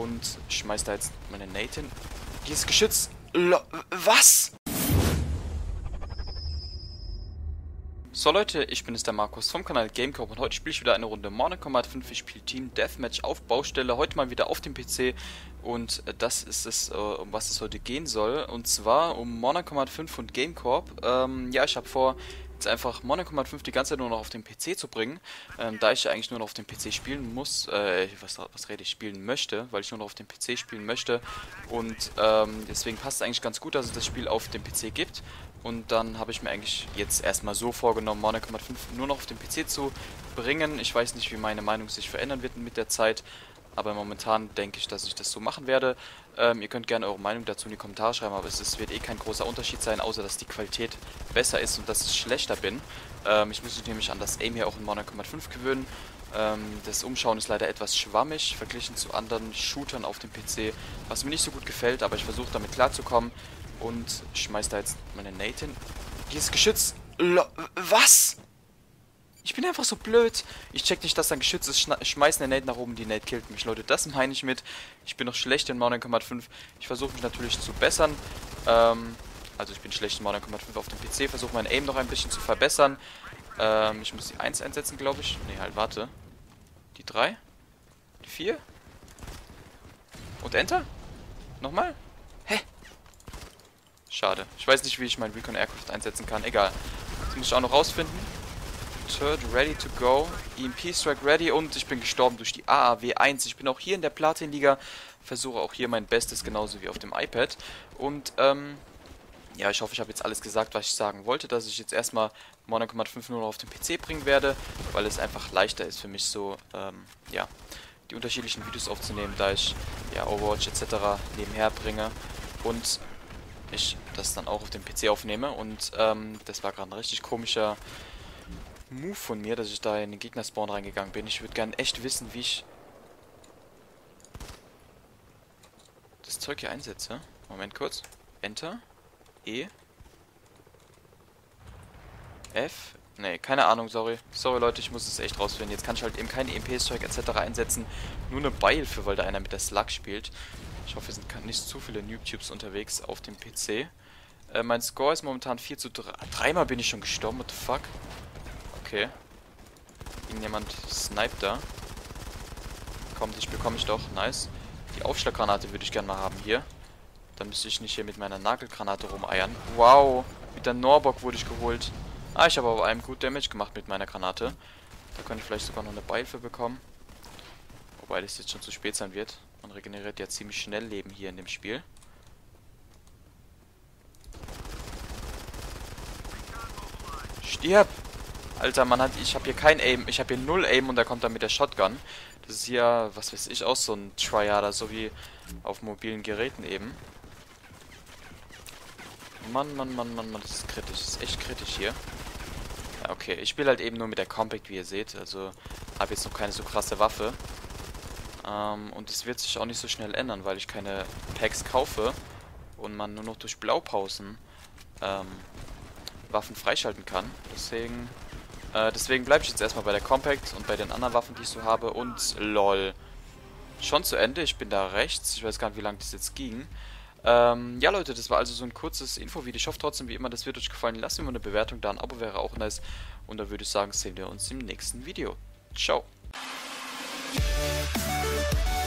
und schmeiß da jetzt meine Nate hin. Hier ist Geschütz. Was? So Leute, ich bin der Markus vom Kanal Gamecorp und heute spiele ich wieder eine Runde Mortal Kombat 5. Ich spiele Team Deathmatch auf Baustelle, heute mal wieder auf dem PC und das ist es, um was es heute gehen soll, und zwar um Mortal Kombat 5 und Gamecorp. Ja, ich habe vor, jetzt einfach Mortal Kombat 5 die ganze Zeit nur noch auf den PC zu bringen, da ich ja eigentlich nur noch auf dem PC spielen muss, spielen möchte, weil ich nur noch auf dem PC spielen möchte, und deswegen passt es eigentlich ganz gut, dass es das Spiel auf dem PC gibt. Und dann habe ich mir eigentlich jetzt erstmal so vorgenommen, Mortal Kombat 5 nur noch auf den PC zu bringen. Ich weiß nicht, wie meine Meinung sich verändern wird mit der Zeit, aber momentan denke ich, dass ich das so machen werde. Ihr könnt gerne eure Meinung dazu in die Kommentare schreiben, aber es wird eh kein großer Unterschied sein, außer dass die Qualität besser ist und dass ich schlechter bin. Ich muss mich nämlich an das Aim hier auch in Mortal Kombat 5 gewöhnen. Das Umschauen ist leider etwas schwammig, verglichen zu anderen Shootern auf dem PC, was mir nicht so gut gefällt, aber ich versuche damit klarzukommen. Und schmeiß da jetzt meine Nate hin. Hier ist Geschütz. Was? Ich bin einfach so blöd. Ich check nicht, dass da ein Geschütz ist. Schmeiß eine Nate nach oben, die Nate killt mich. Leute, das meine ich mit. Ich bin noch schlecht in Mortal Kombat 5. Ich versuche mich natürlich zu bessern. Also ich bin schlecht in Mortal Kombat 5 auf dem PC. Versuche mein Aim noch ein bisschen zu verbessern. Ich muss die 1 einsetzen, glaube ich. Ne, halt, warte. Die 3. Die 4. Und Enter? Nochmal? Hä? Schade. Ich weiß nicht, wie ich mein Recon Aircraft einsetzen kann. Egal. Das muss ich auch noch rausfinden. Turret ready to go. EMP Strike ready. Und ich bin gestorben durch die AAW 1. Ich bin auch hier in der Platin-Liga. Versuche auch hier mein Bestes, genauso wie auf dem iPad. Und, ja, ich hoffe, ich habe jetzt alles gesagt, was ich sagen wollte. Dass ich jetzt erstmal Mortal Kombat 5 nur noch auf den PC bringen werde. Weil es einfach leichter ist für mich so, ja, die unterschiedlichen Videos aufzunehmen. Da ich, ja, Overwatch etc. nebenher bringe. Und ich das dann auch auf dem PC aufnehme, und das war gerade ein richtig komischer Move von mir, dass ich da in den Gegnerspawn reingegangen bin. Ich würde gerne echt wissen, wie ich das Zeug hier einsetze. Moment kurz. Enter. E. F. Ne, keine Ahnung, sorry. Sorry Leute, ich muss es echt rausfinden. Jetzt kann ich halt eben kein EMP-Zeug etc. einsetzen. Nur eine Beihilfe, weil da einer mit der Slug spielt. Ich hoffe, es sind nicht zu viele Noob-Tubes unterwegs auf dem PC. Mein Score ist momentan 4:3. Dreimal bin ich schon gestorben, what the fuck? Okay. Irgendjemand sniped da. Komm, dich bekomme ich doch. Nice. Die Aufschlaggranate würde ich gerne mal haben hier. Dann müsste ich nicht hier mit meiner Nagelgranate rumeiern. Wow. Mit der Norbock wurde ich geholt. Ah, ich habe aber einem gut Damage gemacht mit meiner Granate. Da könnte ich vielleicht sogar noch eine Beihilfe bekommen. Wobei das jetzt schon zu spät sein wird. Man regeneriert ja ziemlich schnell Leben hier in dem Spiel. Stirb! Alter, ich habe hier kein Aim. Ich habe hier 0 Aim und da kommt er mit der Shotgun. Das ist hier, was weiß ich, auch so ein Triader, so wie auf mobilen Geräten eben. Mann, das ist kritisch. Das ist echt kritisch hier. Ja, okay, ich spiele halt eben nur mit der Compact, wie ihr seht. Also habe jetzt noch keine so krasse Waffe. Und es wird sich auch nicht so schnell ändern, weil ich keine Packs kaufe und man nur noch durch Blaupausen Waffen freischalten kann. Deswegen bleibe ich jetzt erstmal bei der Compact und bei den anderen Waffen, die ich so habe. Und lol. Schon zu Ende, ich bin da rechts. Ich weiß gar nicht, wie lange das jetzt ging. Ja Leute, das war also so ein kurzes Infovideo. Ich hoffe trotzdem, wie immer, das wird euch gefallen. Lasst mir mal eine Bewertung da, ein Abo wäre auch nice. Und dann würde ich sagen, sehen wir uns im nächsten Video. Ciao.